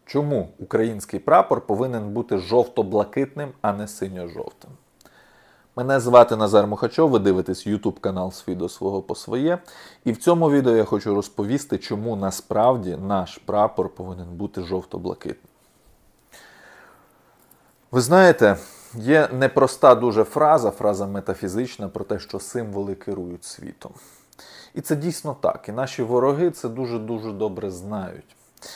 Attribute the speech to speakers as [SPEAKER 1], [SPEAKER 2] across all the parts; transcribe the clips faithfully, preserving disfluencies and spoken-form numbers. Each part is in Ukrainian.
[SPEAKER 1] Чому український прапор повинен бути жовто-блакитним, а не синьо-жовтим? Мене звати Назар Мухачов, ви дивитесь ютуб канал «Свій до свого по своє». І в цьому відео я хочу розповісти, чому насправді наш прапор повинен бути жовто-блакитним. Ви знаєте, є непроста дуже фраза, фраза метафізична про те, що символи керують світом. І це дійсно так. І наші вороги це дуже-дуже добре знають.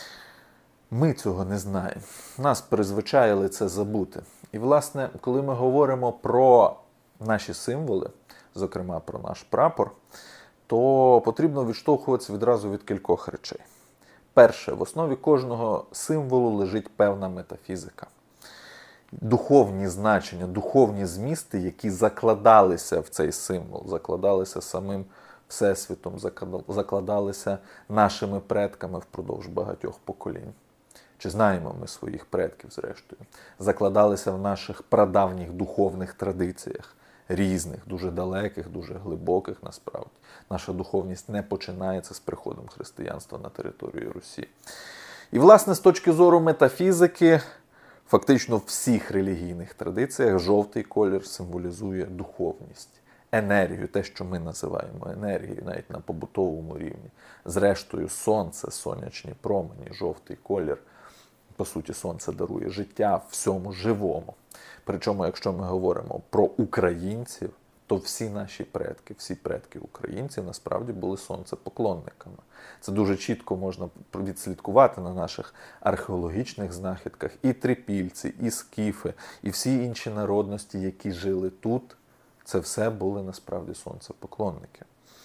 [SPEAKER 1] Ми цього не знаємо. Нас призвичаїли це забути. І, власне, коли ми говоримо про наші символи, зокрема про наш прапор, то потрібно відштовхуватися відразу від кількох речей. Перше, в основі кожного символу лежить певна метафізика. Духовні значення, духовні змісти, які закладалися в цей символ, закладалися самим Всесвітом, закладалися нашими предками впродовж багатьох поколінь. Чи знаємо ми своїх предків, зрештою? Закладалися в наших прадавніх духовних традиціях, різних, дуже далеких, дуже глибоких насправді. Наша духовність не починається з приходом християнства на територію Русі. І, власне, з точки зору метафізики, фактично в всіх релігійних традиціях жовтий колір символізує духовність, енергію, те, що ми називаємо енергією, навіть на побутовому рівні. Зрештою, сонце, сонячні промені, жовтий колір. По суті, сонце дарує життя всьому живому. Причому, якщо ми говоримо про українців, то всі наші предки, всі предки українців насправді були сонцепоклонниками. Це дуже чітко можна відслідкувати на наших археологічних знахідках. І трипільці, і скіфи, і всі інші народності, які жили тут, це все були насправді сонцепоклонники.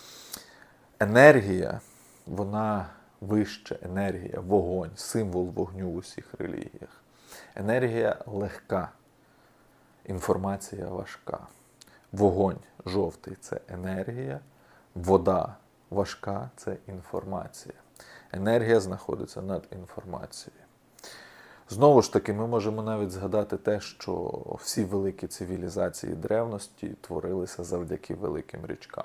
[SPEAKER 1] Енергія, вона вище, енергія, вогонь, символ вогню в усіх релігіях. Енергія легка, інформація важка. Вогонь жовтий – це енергія, вода важка – це інформація. Енергія знаходиться над інформацією. Знову ж таки, ми можемо навіть згадати те, що всі великі цивілізації древності творилися завдяки великим річкам.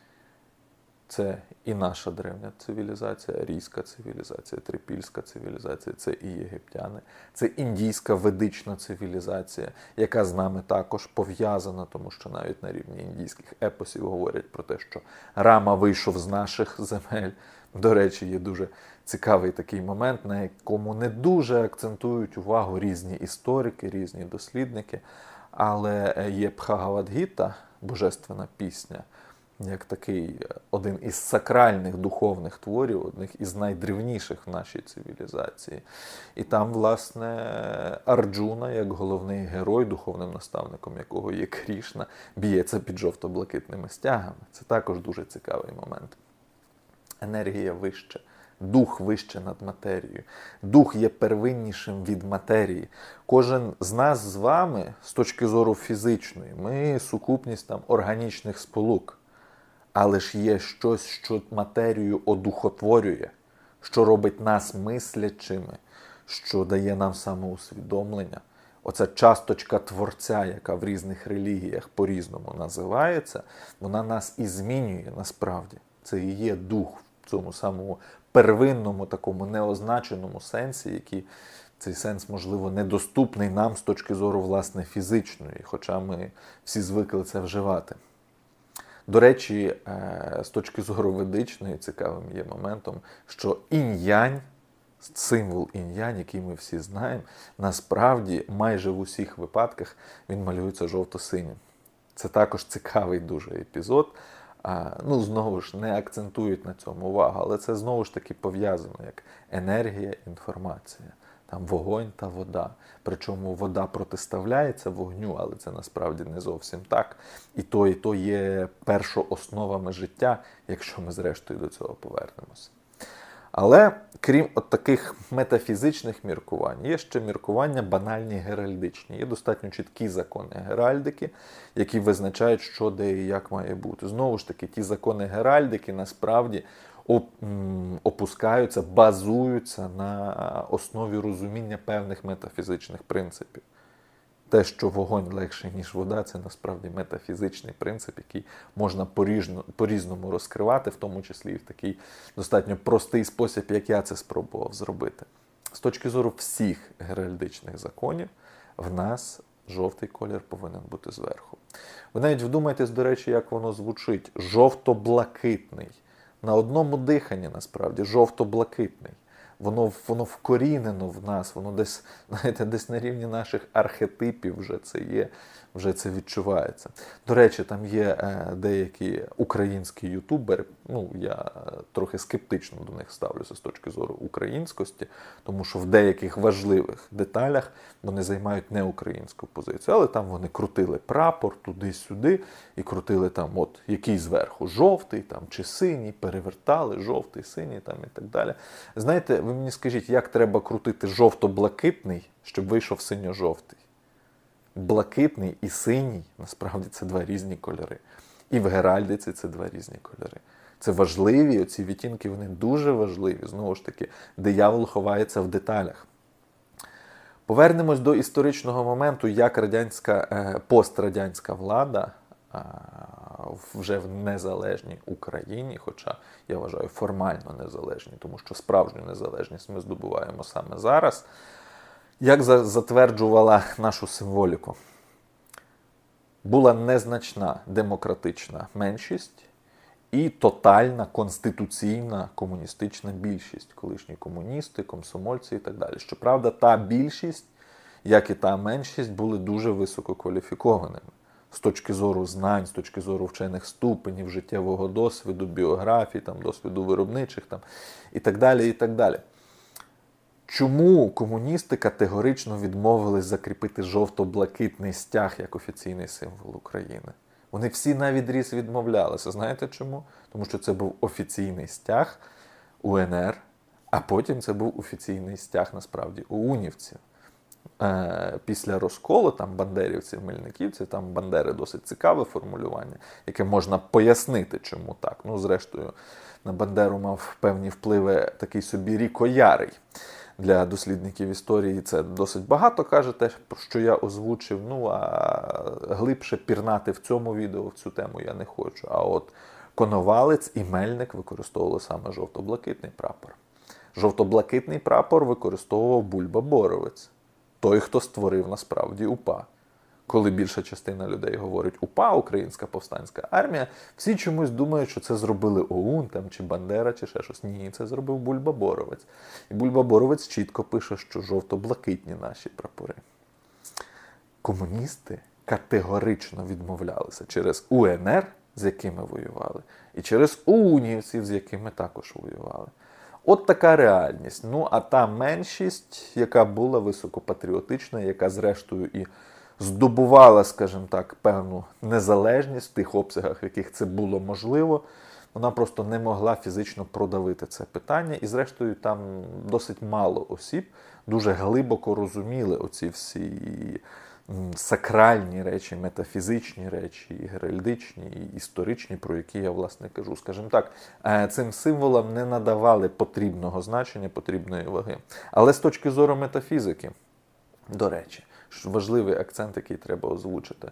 [SPEAKER 1] Це і наша древня цивілізація, арійська цивілізація, трипільська цивілізація, це і єгиптяни, це індійська ведична цивілізація, яка з нами також пов'язана, тому що навіть на рівні індійських епосів говорять про те, що Рама вийшов з наших земель. До речі, є дуже цікавий такий момент, на якому не дуже акцентують увагу різні історики, різні дослідники, але є Бхагавад-гіта, божественна пісня, як такий один із сакральних духовних творів, один із найдревніших в нашій цивілізації. І там, власне, Арджуна, як головний герой, духовним наставником якого є Крішна, б'ється під жовто-блакитними стягами. Це також дуже цікавий момент. Енергія вище, дух вище над матерією. Дух є первиннішим від матерії. Кожен з нас з вами, з точки зору фізичної, ми сукупність там органічних сполук. Але ж є щось, що матерію одухотворює, що робить нас мислячими, що дає нам самоусвідомлення. Оця часточка Творця, яка в різних релігіях по-різному називається, вона нас і змінює насправді. Це і є дух в цьому самому первинному, такому неозначеному сенсі, який цей сенс, можливо, недоступний нам з точки зору, власне, фізичної, хоча ми всі звикли це вживати. До речі, з точки зору ведичної, цікавим є моментом, що інь-янь, символ інь-янь, який ми всі знаємо, насправді майже в усіх випадках він малюється жовто-синім. Це також цікавий дуже епізод. Ну, знову ж, не акцентують на цьому увагу, але це знову ж таки пов'язано як енергія, інформація. Там вогонь та вода. Причому вода протиставляється вогню, але це насправді не зовсім так. І то, і то є першоосновами життя, якщо ми зрештою до цього повернемося. Але, крім от таких метафізичних міркувань, є ще міркування банальні геральдичні. Є достатньо чіткі закони геральдики, які визначають, що де і як має бути. Знову ж таки, ті закони геральдики насправді опускаються, базуються на основі розуміння певних метафізичних принципів. Те, що вогонь легший, ніж вода, це насправді метафізичний принцип, який можна по-різному розкривати, в тому числі і в такий достатньо простий спосіб, як я це спробував зробити. З точки зору всіх геральдичних законів, в нас жовтий колір повинен бути зверху. Ви навіть вдумайтесь, до речі, як воно звучить. Жовто-блакитний. На одному диханні, насправді, жовто-блакитний. Воно, воно вкорінено в нас, воно десь, знаєте, десь на рівні наших архетипів вже це є, вже це відчувається. До речі, там є е, деякі українські ютубери, ну, я трохи скептично до них ставлюся з точки зору українськості, тому що в деяких важливих деталях вони займають неукраїнську позицію. Але там вони крутили прапор туди-сюди і крутили там, от, який зверху, жовтий там, чи синій, перевертали, жовтий, синій там і так далі. Знаєте, ви мені скажіть, як треба крутити жовто-блакитний, щоб вийшов синьо-жовтий? Блакитний і синій, насправді, це два різні кольори. І в геральдиці це два різні кольори. Це важливі, оці відтінки, вони дуже важливі. Знову ж таки, диявол ховається в деталях. Повернемось до історичного моменту, як радянська, пострадянська влада вже в незалежній Україні, хоча, я вважаю, формально незалежній, тому що справжню незалежність ми здобуваємо саме зараз, як затверджувала нашу символіку. Була незначна демократична меншість і тотальна конституційна комуністична більшість. Колишні комуністи, комсомольці і так далі. Щоправда, та більшість, як і та меншість, були дуже висококваліфікованими. З точки зору знань, з точки зору вчених ступенів, життєвого досвіду, біографій, там, досвіду виробничих там, і так далі, і так далі. Чому комуністи категорично відмовились закріпити жовто-блакитний стяг як офіційний символ України? Вони всі навідріз відмовлялися. Знаєте чому? Тому що це був офіційний стяг УНР, а потім це був офіційний стяг, насправді, у унівців. Після розколу, там, бандерівців, мельниківців, там Бандери досить цікаве формулювання, яке можна пояснити, чому так. Ну, зрештою, на Бандеру мав певні впливи такий собі Ріко Ярий. Для дослідників історії це досить багато каже те, про що я озвучив. Ну, а глибше пірнати в цьому відео, в цю тему я не хочу. А от Коновалець і Мельник використовували саме жовто-блакитний прапор. Жовто-блакитний прапор використовував Бульба-Боровець. Той, хто створив насправді УПА. Коли більша частина людей говорить УПА, Українська повстанська армія, всі чомусь думають, що це зробили ОУН, там, чи Бандера, чи ще щось. Ні, це зробив Бульба-Боровець. І Бульба-Боровець чітко пише, що жовто-блакитні наші прапори. Комуністи категорично відмовлялися через УНР, з якими воювали, і через ОУНівців, з якими також воювали. От така реальність. Ну, а та меншість, яка була високопатріотична, яка зрештою і здобувала, скажімо так, певну незалежність в тих обсягах, в яких це було можливо, вона просто не могла фізично продавити це питання. І зрештою там досить мало осіб дуже глибоко розуміли оці всі сакральні речі, метафізичні речі, і геральдичні, і історичні, про які я, власне, кажу. Скажімо так, цим символам не надавали потрібного значення, потрібної ваги. Але з точки зору метафізики, до речі, важливий акцент, який треба озвучити.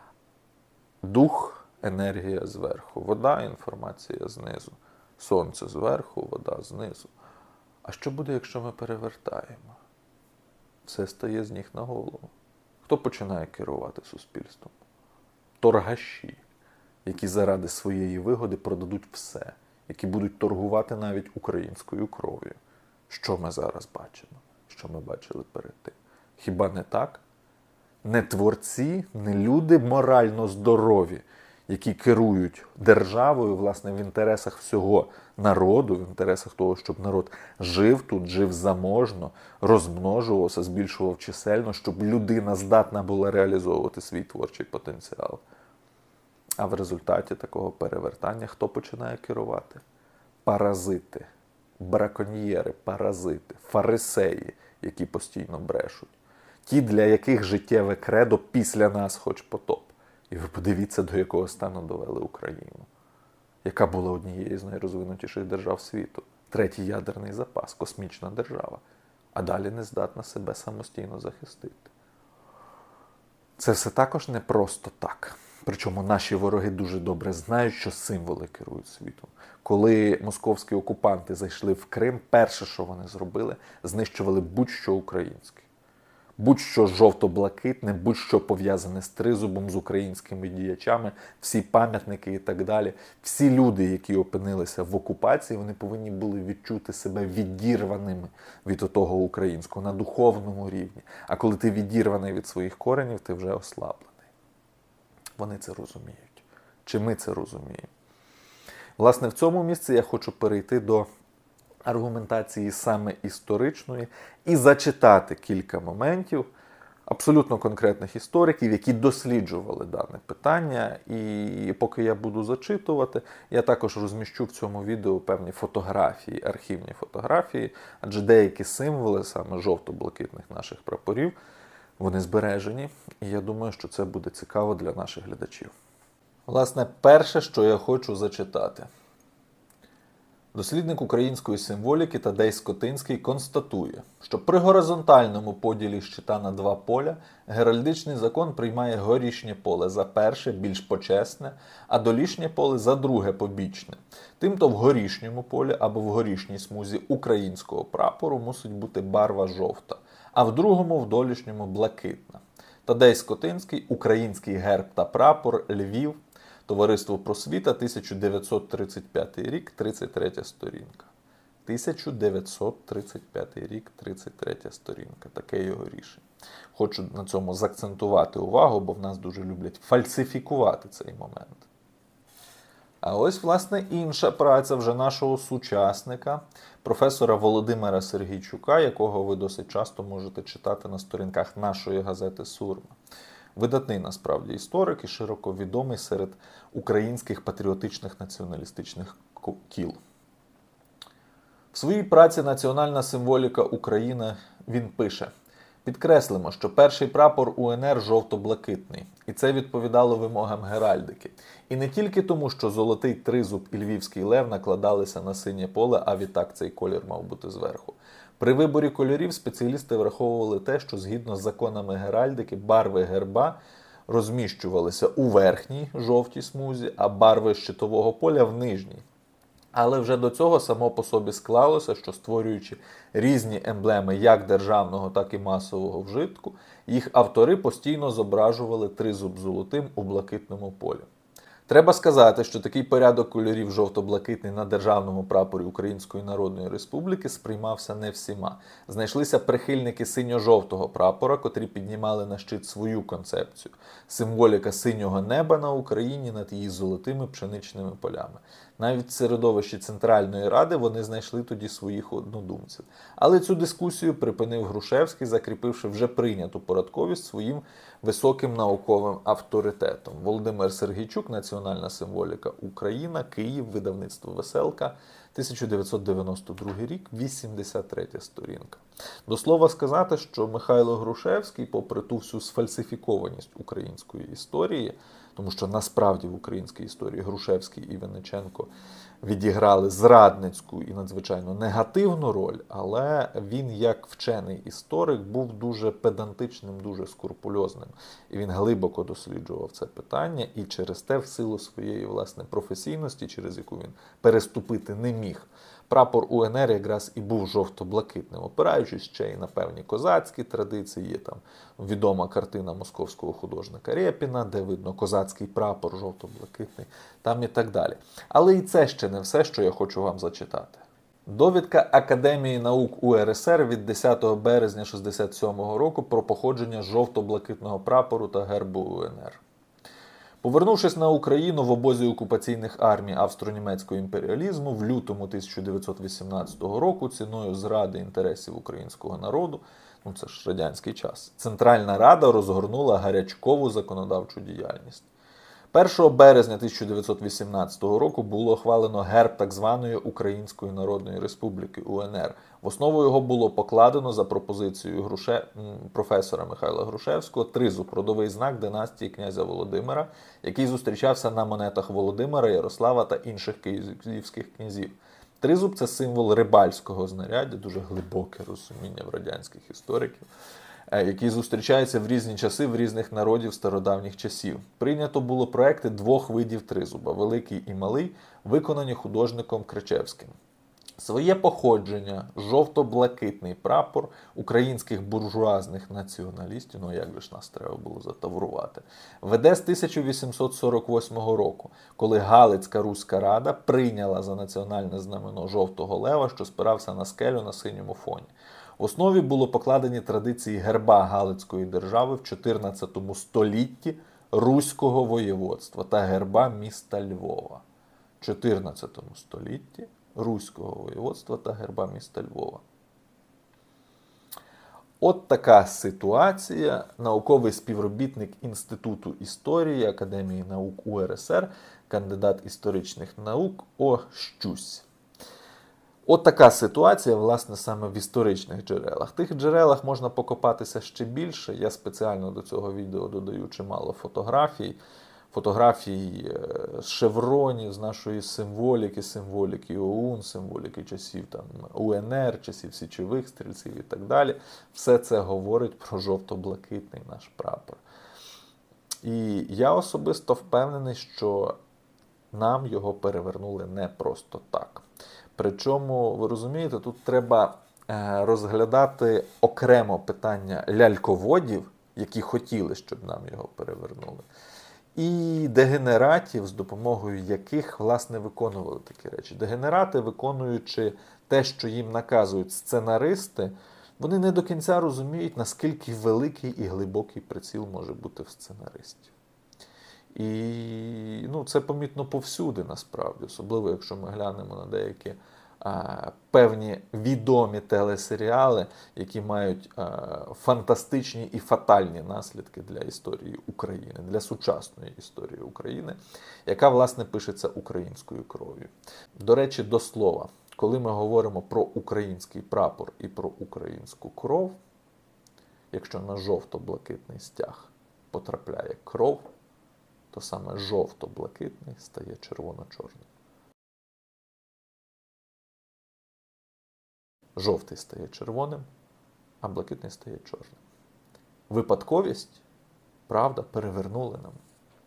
[SPEAKER 1] Дух, енергія зверху, вода, інформація знизу. Сонце зверху, вода знизу. А що буде, якщо ми перевертаємо? Все стає з ніг на голову. Хто починає керувати суспільством? Торгаші, які заради своєї вигоди продадуть все, які будуть торгувати навіть українською кров'ю. Що ми зараз бачимо? Що ми бачили перед тим? Хіба не так? Не творці, не люди морально здорові, які керують державою, власне, в інтересах всього народу, в інтересах того, щоб народ жив тут, жив заможно, розмножувався, збільшував чисельно, щоб людина здатна була реалізовувати свій творчий потенціал. А в результаті такого перевертання хто починає керувати? Паразити, браконьєри, паразити, фарисеї, які постійно брешуть. Ті, для яких життєве кредо після нас хоч потоп. І ви подивіться, до якого стану довели Україну, яка була однією з найрозвинутіших держав світу. Третій ядерний запас, космічна держава. А далі не здатна себе самостійно захистити. Це все також не просто так. Причому наші вороги дуже добре знають, що символи керують світом. Коли московські окупанти зайшли в Крим, перше, що вони зробили, знищували будь-що українське. Будь-що жовто-блакитне, будь-що пов'язане з тризубом, з українськими діячами, всі пам'ятники і так далі. Всі люди, які опинилися в окупації, вони повинні були відчути себе відірваними від того українського на духовному рівні. А коли ти відірваний від своїх коренів, ти вже ослаблений. Вони це розуміють. Чи ми це розуміємо? Власне, в цьому місці я хочу перейти до аргументації саме історичної і зачитати кілька моментів абсолютно конкретних істориків, які досліджували дане питання. І поки я буду зачитувати, я також розміщу в цьому відео певні фотографії, архівні фотографії, адже деякі символи, саме жовто-блакитних наших прапорів, вони збережені, і я думаю, що це буде цікаво для наших глядачів. Власне, перше, що я хочу зачитати. Дослідник української символіки Тадей Скотинський констатує, що при горизонтальному поділі щита на два поля геральдичний закон приймає горішнє поле за перше, більш почесне, а долішнє поле за друге побічне. Тимто в горішньому полі або в горішній смузі українського прапору мусить бути барва жовта, а в другому, в долішньому, блакитна. Тадей Скотинський, Український герб та прапор, Львів, Товариство Просвіта, тисяча дев'ятсот тридцять п'ятий рік, тридцять третя сторінка. тисяча дев'ятсот тридцять п'ятий рік, тридцять третя сторінка. Таке його рішення. Хочу на цьому заакцентувати увагу, бо в нас дуже люблять фальсифікувати цей момент. А ось, власне, інша праця вже нашого сучасника, професора Володимира Сергійчука, якого ви досить часто можете читати на сторінках нашої газети «Сурма». Видатний, насправді, історик і широко відомий серед українських патріотичних націоналістичних кіл. В своїй праці «Національна символіка України» він пише: «Підкреслимо, що перший прапор УНР жовто-блакитний, і це відповідало вимогам геральдики. І не тільки тому, що золотий тризуб і львівський лев накладалися на синє поле, а відтак цей колір мав бути зверху. При виборі кольорів спеціалісти враховували те, що згідно з законами геральдики барви герба розміщувалися у верхній жовтій смузі, а барви щитового поля в нижній. Але вже до цього само по собі склалося, що створюючи різні емблеми як державного, так і масового вжитку, їх автори постійно зображували тризуб золотим у блакитному полі. Треба сказати, що такий порядок кольорів жовто-блакитний на державному прапорі Української Народної Республіки сприймався не всіма. Знайшлися прихильники синьо-жовтого прапора, котрі піднімали на щит свою концепцію – символіка синього неба на Україні над її золотими пшеничними полями. Навіть в середовищі Центральної Ради вони знайшли тоді своїх однодумців. Але цю дискусію припинив Грушевський, закріпивши вже прийняту порядковість своїм високим науковим авторитетом. Володимир Сергійчук, «Національна символіка Україна», Київ, видавництво «Веселка», тисяча дев'ятсот дев'яносто другий рік, вісімдесят третя сторінка. До слова сказати, що Михайло Грушевський, попри ту всю сфальсифікованість української історії, тому що насправді в українській історії Грушевський і Винниченко відіграли зрадницьку і надзвичайно негативну роль, але він, як вчений історик, був дуже педантичним, дуже скрупульозним. І він глибоко досліджував це питання, і через те, в силу своєї, власне, професійності, через яку він переступити не міг, прапор УНР якраз і був жовто-блакитним, опираючись ще й на певні козацькі традиції. Є там відома картина московського художника Рєпіна, де видно козацький прапор жовто-блакитний, там і так далі. Але і це ще не все, що я хочу вам зачитати. Довідка Академії наук УРСР від десятого березня шістдесят сьомого року про походження жовто-блакитного прапору та гербу УНР. Повернувшись на Україну в обозі окупаційних армій австро-німецького імперіалізму в лютому тисяча дев'ятсот вісімнадцятого року ціною зради інтересів українського народу, ну це ж радянський час, Центральна Рада розгорнула гарячкову законодавчу діяльність. першого березня тисяча дев'ятсот вісімнадцятого року було ухвалено герб так званої Української Народної Республіки УНР. В основу його було покладено за пропозицією Груше... професора Михайла Грушевського тризуб, родовий знак династії князя Володимира, який зустрічався на монетах Володимира, Ярослава та інших київських князів. Тризуб – це символ рибальського знаряддя, дуже глибоке розуміння в радянських істориків. який зустрічається в різні часи в різних народів стародавніх часів. Прийнято було проекти двох видів тризуба – великий і малий, виконані художником Кричевським. Своє походження, жовто-блакитний прапор українських буржуазних націоналістів, ну як же ж нас треба було затаврувати, веде з тисяча вісімсот сорок восьмого року, коли Галицька Руська Рада прийняла за національне знамено жовтого лева, що спирався на скелю на синьому фоні. В основі було покладені традиції герба Галицької держави в чотирнадцятому столітті Руського воєводства та герба міста Львова. В чотирнадцятому столітті Руського воєводства та герба міста Львова. От така ситуація. Науковий співробітник Інституту історії Академії наук У Ер Ес Ер, кандидат історичних наук О. Щусь. От така ситуація, власне, саме в історичних джерелах. В тих джерелах можна покопатися ще більше. Я спеціально до цього відео додаю чимало фотографій. Фотографій з шевронів, з нашої символіки, символіки О У Н, символіки часів там, У Ен Ер, часів січових стрільців і так далі. Все це говорить про жовто-блакитний наш прапор. І я особисто впевнений, що нам його перевернули не просто так. Причому, ви розумієте, тут треба розглядати окремо питання ляльководів, які хотіли, щоб нам його перевернули, і дегенератів, з допомогою яких, власне, виконували такі речі. Дегенерати, виконуючи те, що їм наказують сценаристи, вони не до кінця розуміють, наскільки великий і глибокий приціл може бути в сценаристів. І ну, це помітно повсюди, насправді, особливо, якщо ми глянемо на деякі а, певні відомі телесеріали, які мають а, фантастичні і фатальні наслідки для історії України, для сучасної історії України, яка, власне, пишеться українською кров'ю. До речі, до слова, коли ми говоримо про український прапор і про українську кров, якщо на жовто-блакитний стяг потрапляє кров, то саме жовто-блакитний стає червоно-чорним. Жовтий стає червоним, а блакитний стає чорним. Випадковість, правда, перевернули нам.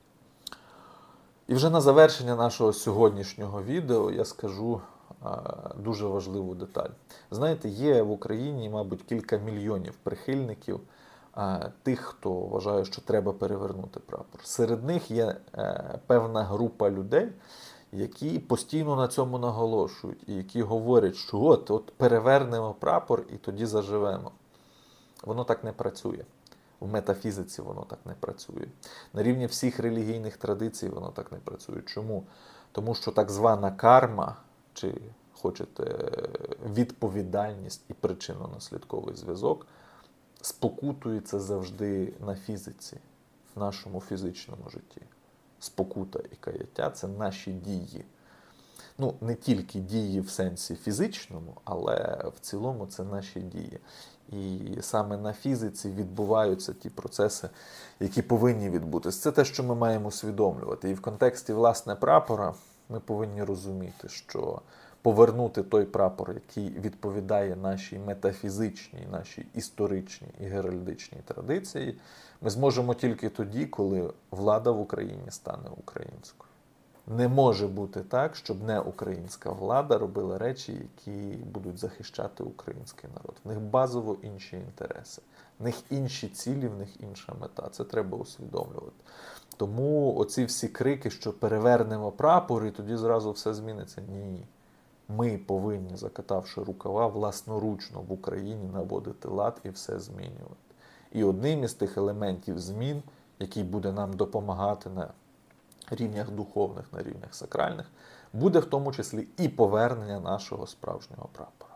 [SPEAKER 1] І вже на завершення нашого сьогоднішнього відео я скажу а, дуже важливу деталь. Знаєте, є в Україні, мабуть, кілька мільйонів прихильників а, тих, хто вважає, що треба перевернути прапор. Серед них є е, певна група людей, які постійно на цьому наголошують, і які говорять, що от, от перевернемо прапор і тоді заживемо. Воно так не працює. В метафізиці воно так не працює. На рівні всіх релігійних традицій воно так не працює. Чому? Тому що так звана карма, чи хочете відповідальність і причинно-наслідковий зв'язок, спокутується завжди на фізиці, в нашому фізичному житті. Спокута і каяття – це наші дії. Ну, не тільки дії в сенсі фізичному, але в цілому це наші дії. І саме на фізиці відбуваються ті процеси, які повинні відбутися. Це те, що ми маємо усвідомлювати. І в контексті, власне, прапора ми повинні розуміти, що повернути той прапор, який відповідає нашій метафізичній, нашій історичній і геральдичній традиції, ми зможемо тільки тоді, коли влада в Україні стане українською. Не може бути так, щоб не українська влада робила речі, які будуть захищати український народ. В них базово інші інтереси, в них інші цілі, в них інша мета. Це треба усвідомлювати. Тому оці всі крики, що перевернемо прапор і тоді зразу все зміниться. Ні. Ми повинні, закатавши рукава, власноручно в Україні наводити лад і все змінювати. І одним із тих елементів змін, який буде нам допомагати на рівнях духовних, на рівнях сакральних, буде в тому числі і повернення нашого справжнього прапора.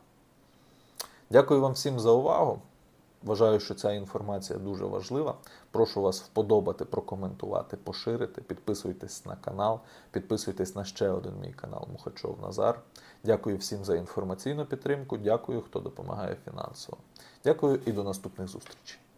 [SPEAKER 1] Дякую вам всім за увагу. Вважаю, що ця інформація дуже важлива. Прошу вас вподобати, прокоментувати, поширити. Підписуйтесь на канал, підписуйтесь на ще один мій канал Мухачов Назар. Дякую всім за інформаційну підтримку. Дякую, хто допомагає фінансово. Дякую і до наступних зустрічей.